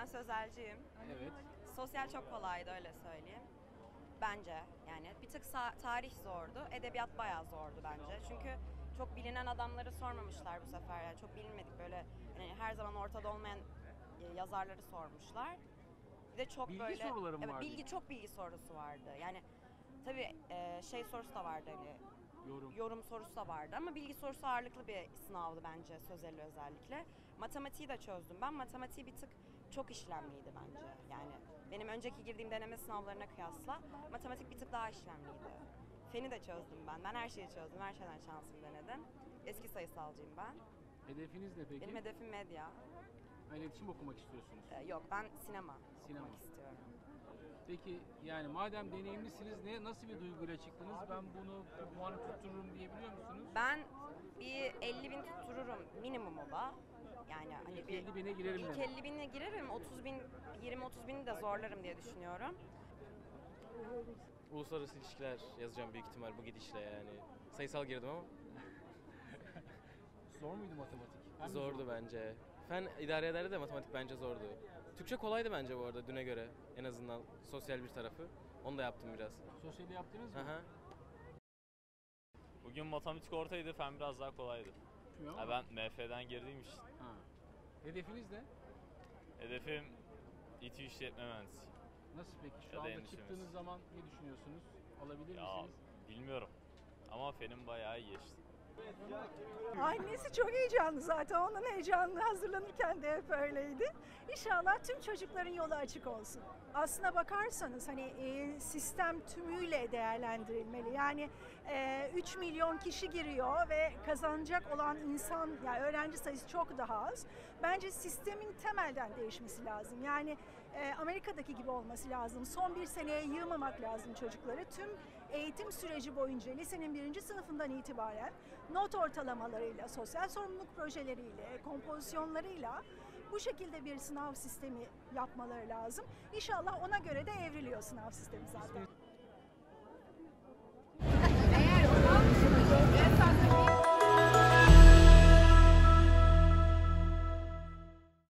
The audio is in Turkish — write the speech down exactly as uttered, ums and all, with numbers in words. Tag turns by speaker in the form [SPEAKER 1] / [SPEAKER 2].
[SPEAKER 1] Ben sözelciyim.
[SPEAKER 2] Evet.
[SPEAKER 1] Sosyal çok kolaydı, öyle söyleyeyim. Bence yani bir tık sa- tarih zordu, edebiyat bayağı zordu bence. Çünkü çok bilinen adamları sormamışlar bu sefer. Yani çok bilinmedik böyle hani her zaman ortada olmayan e, yazarları sormuşlar. Bir de çok
[SPEAKER 2] Bilgi
[SPEAKER 1] böyle
[SPEAKER 2] soruları mı
[SPEAKER 1] evet,
[SPEAKER 2] vardı?
[SPEAKER 1] bilgi çok bilgi sorusu vardı. Yani tabii e, şey sorusu da vardı hani
[SPEAKER 2] Yorum.
[SPEAKER 1] yorum sorusu da vardı ama bilgi sorusu ağırlıklı bir sınavdı bence sözeli özellikle. Matematiği de çözdüm ben. Matematiği bir tık çok işlemliydi bence. Yani benim önceki girdiğim deneme sınavlarına kıyasla matematik bir tık daha işlemliydi. Feni de çözdüm ben. Ben her şeyi çözdüm. Her şeyden şansımı denedim. Eski sayısalcıyım ben.
[SPEAKER 2] Hedefiniz ne peki?
[SPEAKER 1] Benim hedefim medya.
[SPEAKER 2] Ha, İletişim okumak istiyorsunuz.
[SPEAKER 1] Ee, yok ben sinema,
[SPEAKER 2] Sinema.
[SPEAKER 1] okumak istiyorum.
[SPEAKER 2] Peki yani madem deneyimlisiniz ne nasıl bir duyguyla çıktınız? Ben bunu bu puanı tuttururum diyebiliyor musunuz?
[SPEAKER 1] Ben bir elli bin tuttururum minimumu da. Yani hani
[SPEAKER 2] İlk
[SPEAKER 1] bir
[SPEAKER 2] elli bine girerim
[SPEAKER 1] İlk
[SPEAKER 2] demek.
[SPEAKER 1] elli bine girerim. otuz bin, yirmi otuz bini de zorlarım diye düşünüyorum.
[SPEAKER 3] Uluslararası ilişkiler yazacağım büyük ihtimal bu gidişle yani. Sayısal girdim ama
[SPEAKER 2] Zor muydu matematik? Hem de
[SPEAKER 3] zordu
[SPEAKER 2] zor.
[SPEAKER 3] bence. Fen idare ederdi de matematik bence zordu. Türkçe kolaydı bence bu arada düne göre. En azından sosyal bir tarafı. Onu da yaptım biraz.
[SPEAKER 2] Sosyali yaptınız mı?
[SPEAKER 3] Aha.
[SPEAKER 4] Bugün matematik ortaydı, fen biraz daha kolaydı.
[SPEAKER 2] Bilmiyorum
[SPEAKER 4] Ya
[SPEAKER 2] ama.
[SPEAKER 4] ben M F'den girdiğim için
[SPEAKER 2] Ha. Hedefiniz ne?
[SPEAKER 4] hedefim İTÜ İşletme Mühendisliği.
[SPEAKER 2] Nasıl peki? Şu
[SPEAKER 4] Ya da
[SPEAKER 2] anda
[SPEAKER 4] endüstrimiz.
[SPEAKER 2] çıktığınız zaman ne düşünüyorsunuz? Alabilir
[SPEAKER 4] Ya
[SPEAKER 2] misiniz?
[SPEAKER 4] bilmiyorum ama fenim bayağı iyi geçti.
[SPEAKER 5] Annesi çok heyecanlı zaten. Onun heyecanlı hazırlanırken de hep öyleydi. İnşallah tüm çocukların yolu açık olsun. Aslına bakarsanız hani e, sistem tümüyle değerlendirilmeli. Yani e, üç milyon kişi giriyor ve kazanacak olan insan, yani öğrenci sayısı çok daha az. Bence sistemin temelden değişmesi lazım. Yani e, Amerika'daki gibi olması lazım. Son bir seneye yığmamak lazım çocukları. Tüm eğitim süreci boyunca lisenin birinci sınıfından itibaren not ortalamalarıyla, sosyal sorumluluk projeleriyle, kompozisyonlarıyla bu şekilde bir sınav sistemi yapmaları lazım. İnşallah ona göre de evriliyor sınav sistemi zaten.